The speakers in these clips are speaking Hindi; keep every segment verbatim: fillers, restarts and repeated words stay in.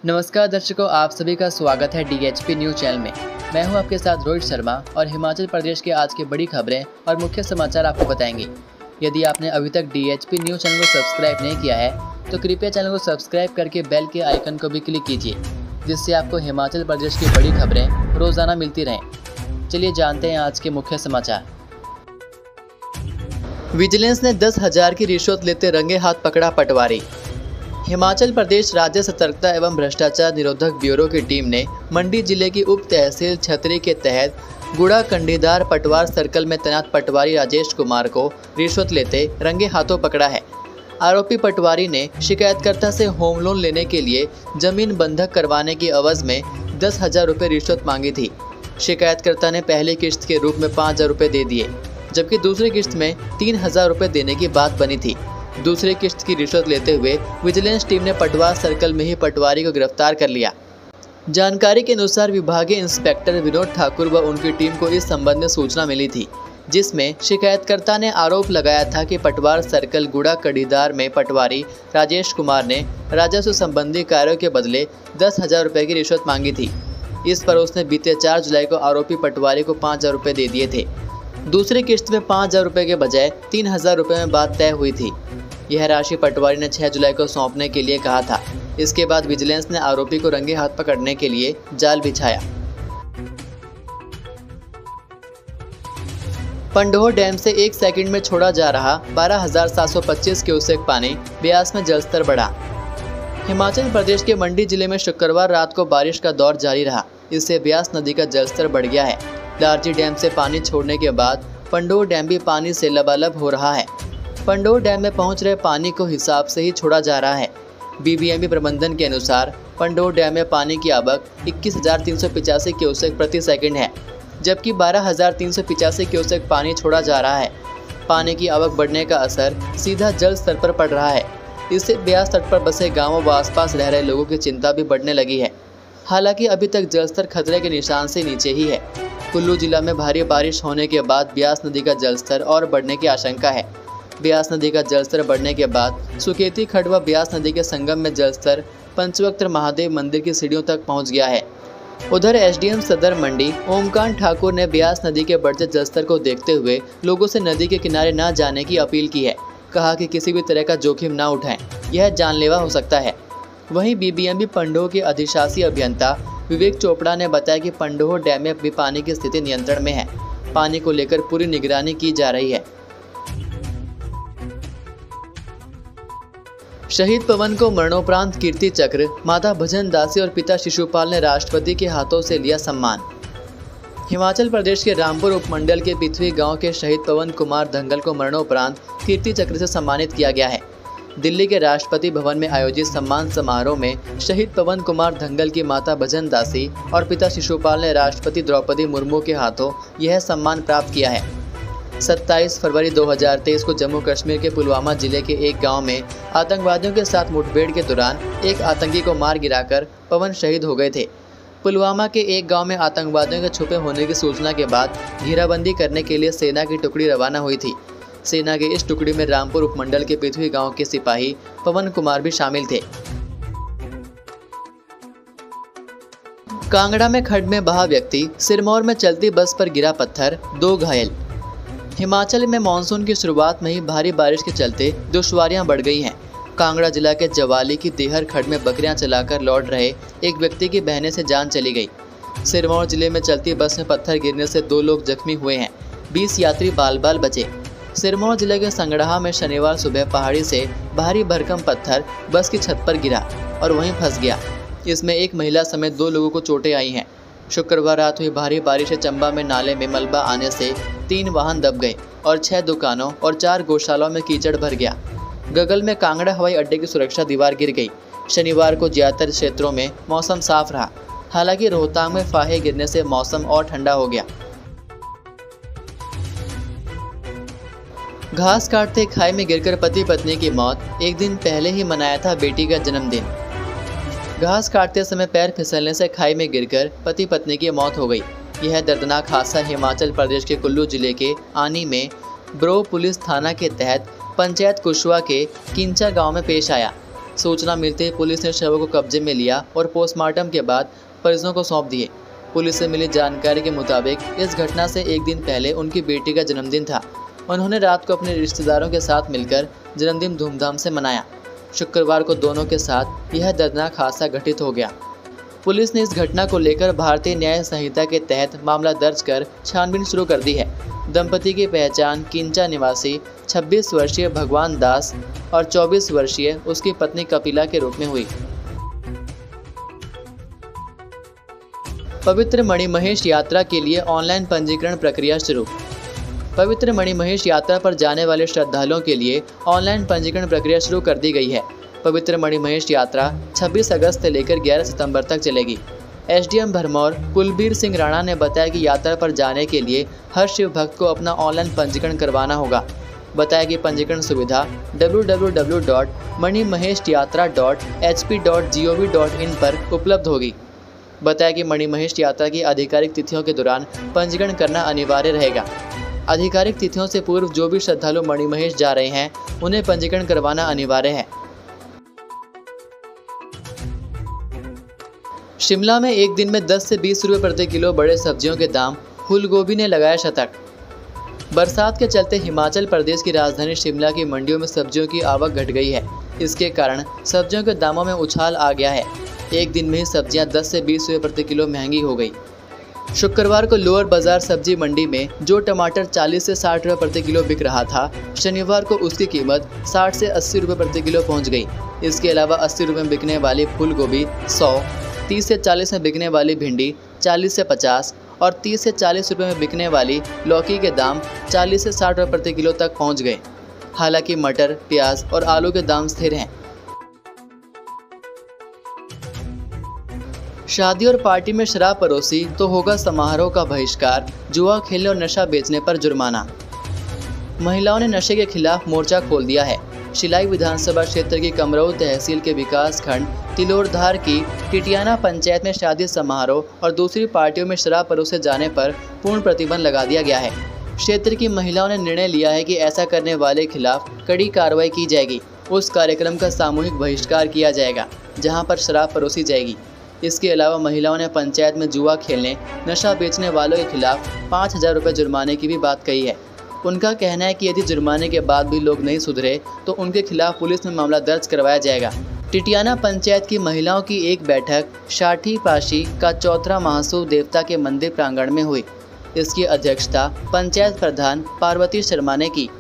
नमस्कार दर्शकों, आप सभी का स्वागत है डीएचपी न्यूज चैनल में। मैं हूं आपके साथ रोहित शर्मा और हिमाचल प्रदेश के आज की बड़ी खबरें और मुख्य समाचार आपको बताएंगे। यदि आपने अभी तक डीएचपी न्यूज चैनल को सब्सक्राइब नहीं किया है तो कृपया चैनल को सब्सक्राइब करके बेल के आइकन को भी क्लिक कीजिए, जिससे आपको हिमाचल प्रदेश की बड़ी खबरें रोजाना मिलती रहें। चलिए जानते हैं आज के मुख्य समाचार। विजिलेंस ने दस हजार की रिश्वत लेते रंगे हाथ पकड़ा पटवारी। हिमाचल प्रदेश राज्य सतर्कता एवं भ्रष्टाचार निरोधक ब्यूरो की टीम ने मंडी जिले की उप तहसील छतरी के तहत गुड़ा कंडीदार पटवार सर्कल में तैनात पटवारी राजेश कुमार को रिश्वत लेते रंगे हाथों पकड़ा है। आरोपी पटवारी ने शिकायतकर्ता से होम लोन लेने के लिए जमीन बंधक करवाने की एवज में दस हजार रुपये रिश्वत मांगी थी। शिकायतकर्ता ने पहली किश्त के रूप में पाँच हजार रुपये दे दिए, जबकि दूसरी किश्त में तीन हजार रुपये देने की बात बनी थी। दूसरी किश्त की रिश्वत लेते हुए विजिलेंस टीम ने पटवार सर्कल में ही पटवारी को गिरफ्तार कर लिया। जानकारी के अनुसार विभागीय इंस्पेक्टर विनोद ठाकुर व उनकी टीम को इस संबंध में सूचना मिली थी, जिसमें शिकायतकर्ता ने आरोप लगाया था कि पटवार सर्कल गुड़ा कड़ीदार में पटवारी राजेश कुमार ने राजस्व संबंधी कार्यों के बदले दस हजार रुपये की रिश्वत मांगी थी। इस पर उसने बीते चार जुलाई को आरोपी पटवारी को पाँच हजार रुपये दे दिए थे। दूसरी किश्त में पाँच हजार रुपये के बजाय तीन हजार रुपये में बात तय हुई थी। यह राशि पटवारी ने छह जुलाई को सौंपने के लिए कहा था। इसके बाद विजिलेंस ने आरोपी को रंगे हाथ पकड़ने के लिए जाल बिछाया। पंडोह डैम से एक सेकंड में छोड़ा जा रहा बारह हजार सात सौ पच्चीस क्यूसेक पानी, ब्यास में जलस्तर बढ़ा। हिमाचल प्रदेश के मंडी जिले में शुक्रवार रात को बारिश का दौर जारी रहा। इससे ब्यास नदी का जलस्तर बढ़ गया है। लारजी डैम से पानी छोड़ने के बाद पंडोह डैम भी पानी से लबालब हो रहा है। पंडोह डैम में पहुंच रहे पानी को हिसाब से ही छोड़ा जा रहा है। बीबीएमबी प्रबंधन के अनुसार पंडोह डैम में पानी की आवक इक्कीस हजार तीन सौ पिचासी क्यूसेक प्रति सेकंड है, जबकि बारह हजार तीन सौ पिचासी क्यूसेक पानी छोड़ा जा रहा है। पानी की आवक बढ़ने का असर सीधा जल स्तर पर पड़ रहा है। इससे ब्यास तट पर बसे गाँवों व आसपास रह रहे लोगों की चिंता भी बढ़ने लगी है। हालांकि अभी तक जलस्तर खतरे के निशान से नीचे ही है। कुल्लू जिला में भारी बारिश होने के बाद ब्यास नदी का जलस्तर और बढ़ने की आशंका है। ब्यास नदी का जलस्तर बढ़ने के बाद सुकेती खड्ड व ब्यास नदी के संगम में जलस्तर पंचवक्त्र महादेव मंदिर की सीढ़ियों तक पहुंच गया है। उधर एसडीएम सदर मंडी ओमकांत ठाकुर ने ब्यास नदी के बढ़ते जलस्तर को देखते हुए लोगों से नदी के किनारे न जाने की अपील की है। कहा कि किसी भी तरह का जोखिम न उठाएं, यह जानलेवा हो सकता है। वहीं बीबीएमबी पंडोह के अधिशासी अभियंता विवेक चोपड़ा ने बताया कि पंडोह डैम में भी पानी की स्थिति नियंत्रण में है। पानी को लेकर पूरी निगरानी की जा रही है। शहीद पवन को मरणोपरांत कीर्ति चक्र, माता भजन दासी और पिता शिशुपाल ने राष्ट्रपति के हाथों से लिया सम्मान। हिमाचल प्रदेश के रामपुर उपमंडल के पिथवी गांव के शहीद पवन कुमार धंगल को मरणोपरांत कीर्ति चक्र से सम्मानित किया गया है। दिल्ली के राष्ट्रपति भवन में आयोजित सम्मान समारोह में शहीद पवन कुमार धंगल की माता भजन दासी और पिता शिशुपाल ने राष्ट्रपति द्रौपदी मुर्मू के हाथों यह सम्मान प्राप्त किया है। सत्ताईस फरवरी दो हज़ार तेईस को जम्मू कश्मीर के पुलवामा जिले के एक गांव में आतंकवादियों के साथ मुठभेड़ के दौरान एक आतंकी को मार गिराकर पवन शहीद हो गए थे। पुलवामा के एक गांव में आतंकवादियों के छुपे होने की सूचना के बाद घेराबंदी करने के लिए सेना की टुकड़ी रवाना हुई थी। सेना की इस टुकड़ी में रामपुर उपमंडल के पृथ्वी गांव के सिपाही पवन कुमार भी शामिल थे। कांगड़ा में खड्ड में बहा व्यक्ति, सिरमौर में चलती बस पर गिरा पत्थर, दो घायल। हिमाचल में मानसून की शुरुआत में ही भारी बारिश के चलते दुश्वारियां बढ़ गई हैं। कांगड़ा जिला के जवाली की देहर खड्ड में बकरियां चलाकर लौट रहे एक व्यक्ति की बहने से जान चली गई। सिरमौर जिले में चलती बस में पत्थर गिरने से दो लोग जख्मी हुए हैं। बीस यात्री बाल बाल बचे। सिरमौर जिले के संगड़ाहा में शनिवार सुबह पहाड़ी से भारी भरकम पत्थर बस की छत पर गिरा और वहीं फंस गया। इसमें एक महिला समेत दो लोगों को चोटें आई हैं। शुक्रवार रात हुई भारी बारिश से चंबा में नाले में मलबा आने से तीन वाहन दब गए और छह दुकानों और चार गौशालाओं में कीचड़ भर गया। गगल में कांगड़ा हवाई अड्डे की सुरक्षा दीवार गिर गई। शनिवार को ज्यादातर क्षेत्रों में मौसम साफ रहा। हालांकि रोहतांग में फाहे गिरने से मौसम और ठंडा हो गया। घास काटते खाई में गिरकर पति पत्नी की मौत। एक दिन पहले ही मनाया था बेटी का जन्मदिन। घास काटते समय पैर फिसलने से खाई में गिरकर पति पत्नी की मौत हो गई। यह दर्दनाक हादसा हिमाचल प्रदेश के कुल्लू जिले के आनी में ब्रो पुलिस थाना के तहत पंचायत कुशवा के किंचा गांव में पेश आया। सूचना मिलते ही पुलिस ने शवों को कब्जे में लिया और पोस्टमार्टम के बाद परिजनों को सौंप दिए। पुलिस से मिली जानकारी के मुताबिक इस घटना से एक दिन पहले उनकी बेटी का जन्मदिन था। उन्होंने रात को अपने रिश्तेदारों के साथ मिलकर जन्मदिन धूमधाम से मनाया। शुक्रवार को दोनों के साथ यह दर्दनाक हादसा घटित हो गया। पुलिस ने इस घटना को लेकर भारतीय न्याय संहिता के तहत मामला दर्ज कर छानबीन शुरू कर दी है। दंपति की पहचान किंचा निवासी छब्बीस वर्षीय भगवान दास और चौबीस वर्षीय उसकी पत्नी कपिला के रूप में हुई। पवित्र मणिमहेश यात्रा के लिए ऑनलाइन पंजीकरण प्रक्रिया शुरू। पवित्र मणिमहेश यात्रा पर जाने वाले श्रद्धालुओं के लिए ऑनलाइन पंजीकरण प्रक्रिया शुरू कर दी गई है। पवित्र मणिमहेश यात्रा छब्बीस अगस्त से लेकर ग्यारह सितंबर तक चलेगी। एसडीएम भरमौर कुलबीर सिंह राणा ने बताया कि यात्रा पर जाने के लिए हर शिव भक्त को अपना ऑनलाइन पंजीकरण करवाना होगा। बताया कि पंजीकरण सुविधा W W W dot Manimahesh yatra dot H P dot G O V dot in पर उपलब्ध होगी। बताया कि मणिमहेश यात्रा की आधिकारिक तिथियों के दौरान पंजीकरण करना अनिवार्य रहेगा। आधिकारिक तिथियों से पूर्व जो भी श्रद्धालु मणिमहेश जा रहे हैं उन्हें पंजीकरण करवाना अनिवार्य है। शिमला में एक दिन में दस से बीस रुपए प्रति किलो बड़े सब्जियों के दाम, फूल गोभी ने लगाया शतक। बरसात के चलते हिमाचल प्रदेश की राजधानी शिमला की मंडियों में सब्जियों की आवक घट गई है। इसके कारण सब्जियों के दामों में उछाल आ गया है। एक दिन में ही सब्जियां दस से बीस रुपए प्रति किलो महंगी हो गई। शुक्रवार को लोअर बाजार सब्जी मंडी में जो टमाटर चालीस से साठ रुपए प्रति किलो बिक रहा था, शनिवार को उसकी कीमत साठ से अस्सी रुपए प्रति किलो पहुंच गई। इसके अलावा अस्सी रुपए में बिकने वाली फूल गोभी सौ, तीस से चालीस में बिकने वाली भिंडी चालीस से पचास और तीस से चालीस रुपए में बिकने वाली लौकी के दाम चालीस से साठ रुपए प्रति किलो तक पहुंच गए। हालांकि मटर, प्याज और आलू के दाम स्थिर हैं। शादी और पार्टी में शराब परोसी तो होगा समारोह का बहिष्कार, जुआ खेलने और नशा बेचने पर जुर्माना। महिलाओं ने नशे के खिलाफ मोर्चा खोल दिया है। शिलाई विधानसभा क्षेत्र की कमरऊ तहसील के विकास खंड तिलोरधार की टिटियाना पंचायत में शादी समारोह और दूसरी पार्टियों में शराब परोसे जाने पर पूर्ण प्रतिबंध लगा दिया गया है। क्षेत्र की महिलाओं ने निर्णय लिया है कि ऐसा करने वाले खिलाफ कड़ी कार्रवाई की जाएगी। उस कार्यक्रम का सामूहिक बहिष्कार किया जाएगा जहां पर शराब परोसी जाएगी। इसके अलावा महिलाओं ने पंचायत में जुआ खेलने, नशा बेचने वालों के खिलाफ पाँच हजार रुपये जुर्माने की भी बात कही है। उनका कहना है कि यदि जुर्माने के बाद भी लोग नहीं सुधरे तो उनके खिलाफ पुलिस में मामला दर्ज करवाया जाएगा। टिटियाना पंचायत की महिलाओं की एक बैठक शाठी पाशी का चौथरा महासूब देवता के मंदिर प्रांगण में हुई। इसकी अध्यक्षता पंचायत प्रधान पार्वती शर्मा ने की।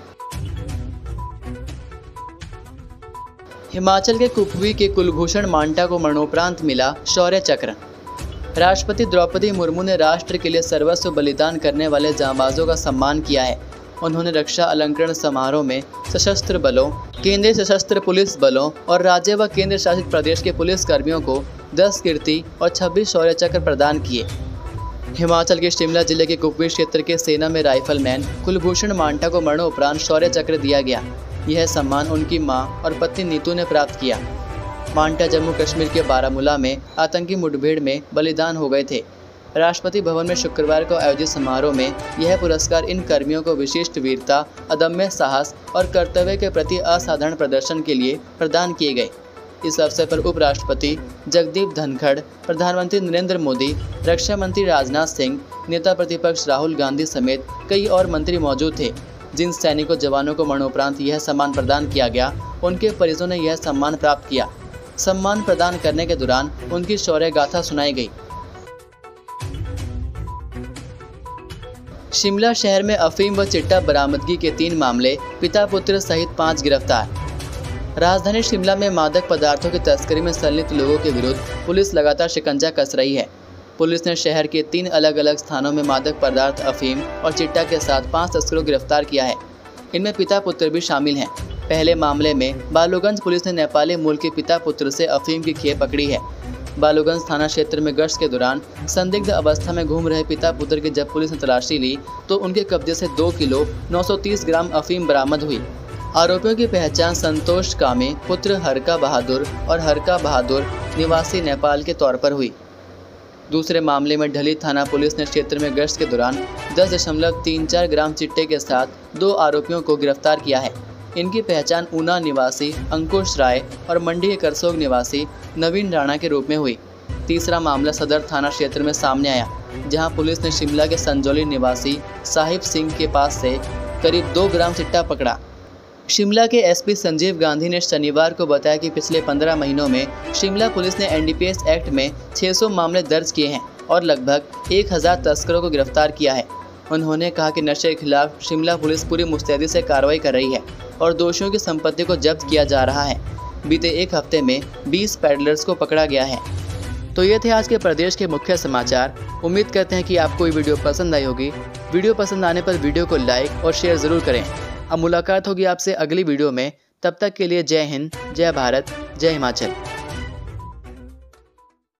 हिमाचल के कुपवी के कुलभूषण मांटा को मरणोपरांत मिला शौर्य चक्र। राष्ट्रपति द्रौपदी मुर्मू ने राष्ट्र के लिए सर्वस्व बलिदान करने वाले जांबाजों का सम्मान किया है। उन्होंने रक्षा अलंकरण समारोह में सशस्त्र बलों, केंद्रीय सशस्त्र पुलिस बलों और राज्य व केंद्र शासित प्रदेश के पुलिस कर्मियों को दस कीर्ति और छब्बीस शौर्य चक्र प्रदान किए। हिमाचल के शिमला जिले के कुपवी क्षेत्र के सेना में राइफलमैन कुलभूषण मांटा को मरणोपरांत शौर्य चक्र दिया गया। यह सम्मान उनकी मां और पत्नी नीतू ने प्राप्त किया। मांटा जम्मू कश्मीर के बारामूला में आतंकी मुठभेड़ में बलिदान हो गए थे। राष्ट्रपति भवन में शुक्रवार को आयोजित समारोह में यह पुरस्कार इन कर्मियों को विशिष्ट वीरता, अदम्य साहस और कर्तव्य के प्रति असाधारण प्रदर्शन के लिए प्रदान किए गए। इस अवसर पर उपराष्ट्रपति जगदीप धनखड़, प्रधानमंत्री नरेंद्र मोदी, रक्षा मंत्री राजनाथ सिंह, नेता प्रतिपक्ष राहुल गांधी समेत कई और मंत्री मौजूद थे। जिन सैनिकों जवानों को मरणोपरांत यह सम्मान प्रदान किया गया, उनके परिजनों ने यह सम्मान प्राप्त किया। सम्मान प्रदान करने के दौरान उनकी शौर्य गाथा सुनाई गई। शिमला शहर में अफीम व चिट्टा बरामदगी के तीन मामले, पिता पुत्र सहित पाँच गिरफ्तार। राजधानी शिमला में मादक पदार्थों की तस्करी में संलिप्त लोगों के विरुद्ध पुलिस लगातार शिकंजा कस रही है। पुलिस ने शहर के तीन अलग अलग स्थानों में मादक पदार्थ अफीम और चिट्टा के साथ पाँच तस्करों को गिरफ्तार किया है। इनमें पिता पुत्र भी शामिल हैं। पहले मामले में बालूगंज पुलिस ने नेपाली मूल के पिता पुत्र से अफीम की खेप पकड़ी है। बालूगंज थाना क्षेत्र में गश्त के दौरान संदिग्ध अवस्था में घूम रहे पिता पुत्र की जब पुलिस ने तलाशी ली तो उनके कब्जे से दो किलो नौ सौ तीस ग्राम अफीम बरामद हुई। आरोपियों की पहचान संतोष कामे पुत्र हरका बहादुर और हरका बहादुर निवासी नेपाल के तौर पर हुई। दूसरे मामले में ढली थाना पुलिस ने क्षेत्र में गश्त के दौरान दस दशमलव तीन चार ग्राम चिट्टे के साथ दो आरोपियों को गिरफ्तार किया है। इनकी पहचान ऊना निवासी अंकुश राय और मंडी के करसोग निवासी नवीन राणा के रूप में हुई। तीसरा मामला सदर थाना क्षेत्र में सामने आया, जहां पुलिस ने शिमला के संजौली निवासी साहिब सिंह के पास से करीब दो ग्राम चिट्टा पकड़ा। शिमला के एसपी संजीव गांधी ने शनिवार को बताया कि पिछले पंद्रह महीनों में शिमला पुलिस ने एनडीपीएस एक्ट में छह सौ मामले दर्ज किए हैं और लगभग एक हज़ार तस्करों को गिरफ्तार किया है। उन्होंने कहा कि नशे के खिलाफ शिमला पुलिस पूरी मुस्तैदी से कार्रवाई कर रही है और दोषियों की संपत्ति को जब्त किया जा रहा है। बीते एक हफ्ते में बीस पैडलर्स को पकड़ा गया है। तो ये थे आज के प्रदेश के मुख्य समाचार। उम्मीद करते हैं कि आपको ये वीडियो पसंद आई होगी। वीडियो पसंद आने पर वीडियो को लाइक और शेयर ज़रूर करें। अब मुलाकात होगी आपसे अगली वीडियो में। तब तक के लिए जय हिंद, जय भारत, जय हिमाचल।